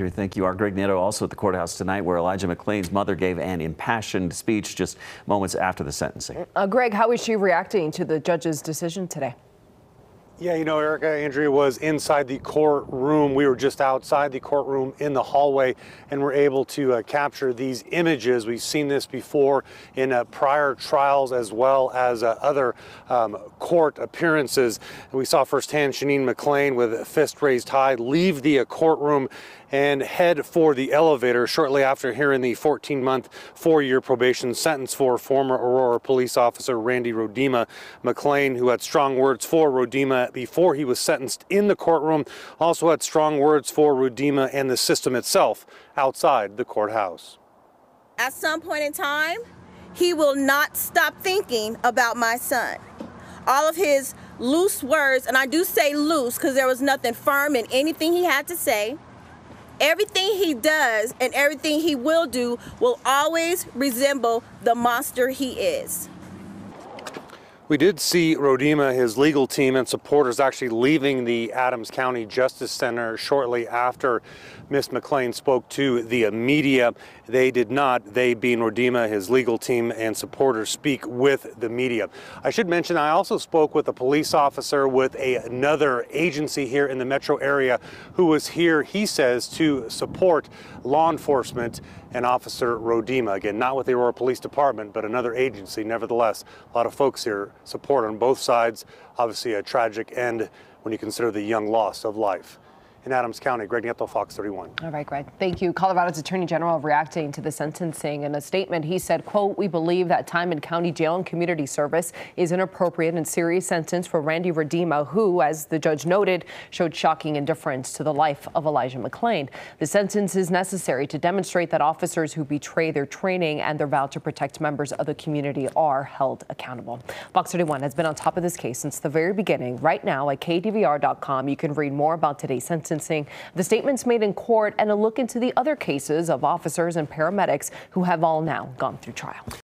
Andrew, thank you. Our Greg Nieto also at the courthouse tonight, where Elijah McClain's mother gave an impassioned speech just moments after the sentencing. Greg, how is she reacting to the judge's decision today? Yeah, you know, Erica, Andrea was inside the courtroom. We were just outside the courtroom in the hallway, and we're able to capture these images. We've seen this before in prior trials as well as other court appearances. And we saw firsthand Shanine McClain with a fist raised high leave the courtroom and head for the elevator shortly after hearing the 14-month, 4-year probation sentence for former Aurora police officer Randy Rodema. McClain, who had strong words for Rodema before he was sentenced in the courtroom, also had strong words for Rodema and the system itself outside the courthouse. At some point in time, he will not stop thinking about my son. All of his loose words, and I do say loose because there was nothing firm in anything he had to say. Everything he does and everything he will do will always resemble the monster he is. We did see Rodema, his legal team, and supporters actually leaving the Adams County Justice Center shortly after Ms. McClain spoke to the media. They did not, they being Rodema, his legal team, and supporters, speak with the media. I should mention I also spoke with a police officer with another agency here in the metro area who was here, he says, to support law enforcement and Officer Rodema. Again, not with the Aurora Police Department, but another agency. Nevertheless, a lot of folks here support on both sides. Obviously a tragic end when you consider the young loss of life. In Adams County, Greg Nieto, Fox 31. All right, Greg. Thank you. Colorado's Attorney General reacting to the sentencing. In a statement, he said, quote, "We believe that time in county jail and community service is an appropriate and serious sentence for Randy Rodema, who, as the judge noted, showed shocking indifference to the life of Elijah McClain. The sentence is necessary to demonstrate that officers who betray their training and their vow to protect members of the community are held accountable." Fox 31 has been on top of this case since the very beginning. Right now at KDVR.com, you can read more about today's sentence, the statements made in court, and a look into the other cases of officers and paramedics who have all now gone through trial.